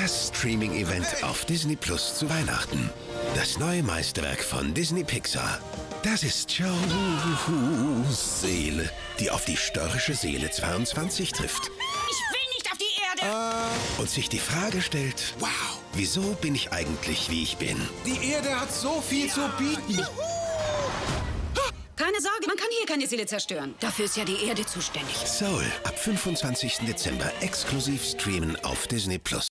Das Streaming-Event auf Disney Plus zu Weihnachten. Das neue Meisterwerk von Disney Pixar. Das ist Joe's Seele, die auf die störrische Seele 22 trifft. Ich will nicht auf die Erde! Und sich die Frage stellt, wow, wieso bin ich eigentlich, wie ich bin? Die Erde hat so viel zu bieten. Keine Sorge, man kann hier keine Seele zerstören. Dafür ist ja die Erde zuständig. Soul, ab 25. Dezember exklusiv streamen auf Disney Plus.